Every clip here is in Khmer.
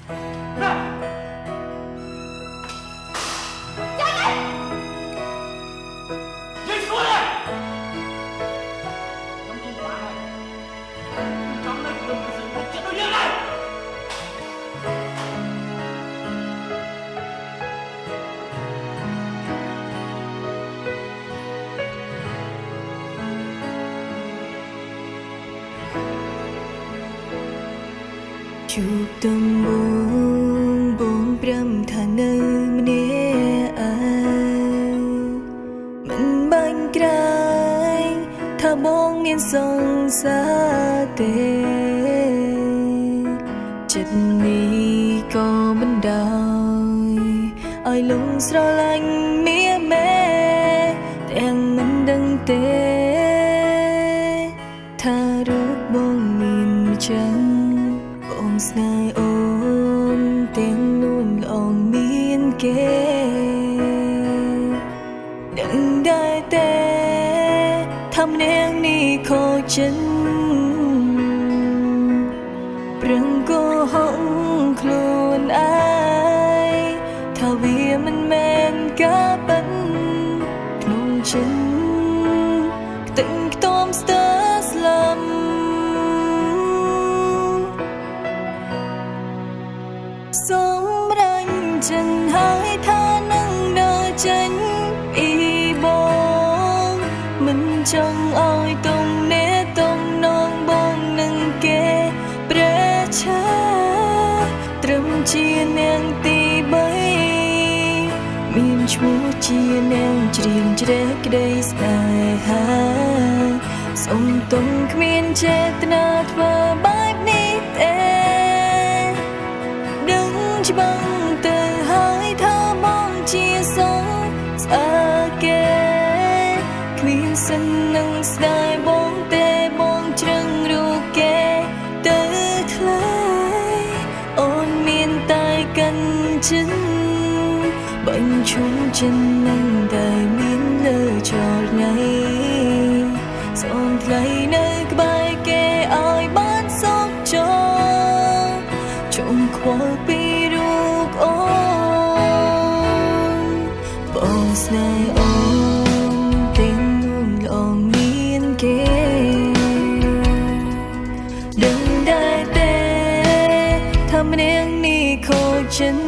ជួបទំបងព្រមថានៅម្នាក់ឯងមិនបាញ់ក្រែងថាបងមានសង្សារទេចិត្តនេះក៏មិនដោយឲ្យលងស្រឡាញ់មាមេទាំងមិនដឹងទេថារូបបងមានម្ចាស់ស្នេហ៍អូនទាំងនួនល្អមានគេដឹងដែរទេថាម្នាក់នេះខូចចិត្តប្រឹងកុហកខ្លួនឯងថាវាមិនមែនការពិតក្នុងចិត្តខ្ទឹងខ្ទាំស្ទើរស្លាប់សម្រេចចិនហើយថានឹងដើរចេញពីបងមិនចង់ឲ្យទំនាក់ទំនងបងនឹងគេប្រែឆាត្រឹមជានាងទី3មានឈ្មោះជានាងច្រៀងជ្រែកក្តីស្នេហាសុំទុំគ្មានចេតនាធ្វើបែបនេះទេច្បាំងទៅហើយថាបងជាសងស្អើគេគ្មានសិននឹងស្ដាយបងទេបងជ្រឹងរូបគេទៅថ្លៃអូនមានតែកាន់ចិត្តបាញ់ឈុំចិននឹងតែមានលើចោលថ្ងៃសូមថ្លៃនៅក្បែរគេឲ្យបានសុខចោជុំខ្វល់ពីបងស្នេហ៍អូនទាំងនួនល្អមានគេដឹងដែរទេថាម្នាក់នេះខូចចិត្ត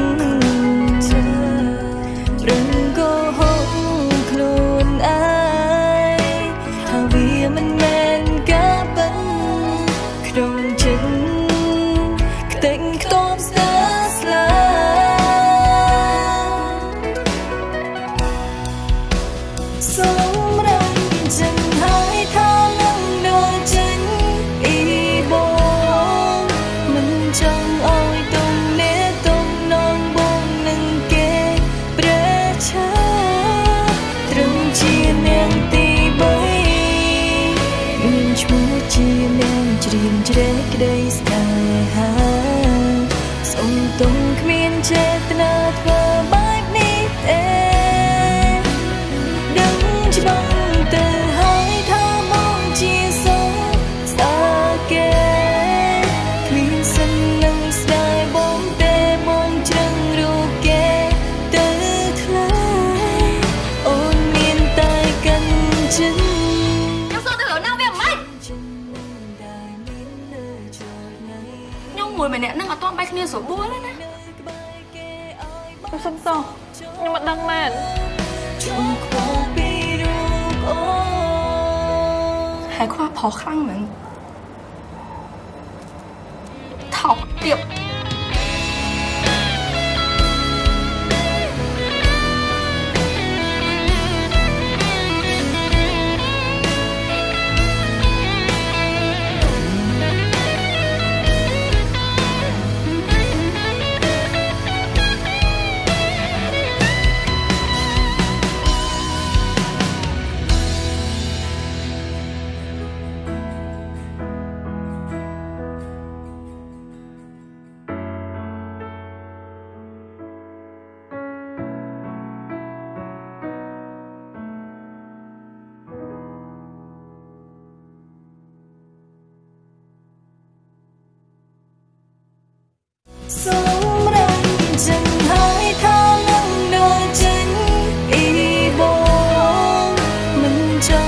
ប្រឹងកុហកខ្លួនឯងថាវាមិនមែនការពិតក្នុងចិត្តខ្ទេចខ្ទាំស្ទើរស្លាប់សម្រាប់ចិនហើយថានឹងដើរចេញពីបងមិនចង់ឲ្យទំនាក់ទំនងបងនឹងគេប្រែឆាត្រឹមជានាងទី3មានឈ្មោះជានាងច្រៀងជ្រែកក្តីស្នេហាសុំទុំគ្មានចេតនាធ្វើបែបនេះទេច្បាំងទៅហើយថាបងជាសងស្អើគេគ្មានសិននឹងស្ដាយបងទេបងជ្រឹងរូបគេទៅថ្លៃអូនមានតែកាន់ចិត្តខ្ញុំសួរទៅរកណាវាមិនខ្ញុំមួយម្នាក់នឹងអត់ទាន់បែកគ្នាស្រួលទេណាខ្ញុំសុំទោសខ្ញុំមិនដឹងមែនហើយខ្វះផុសខ្លាំងមែនថោកទៀត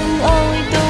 ôi tôi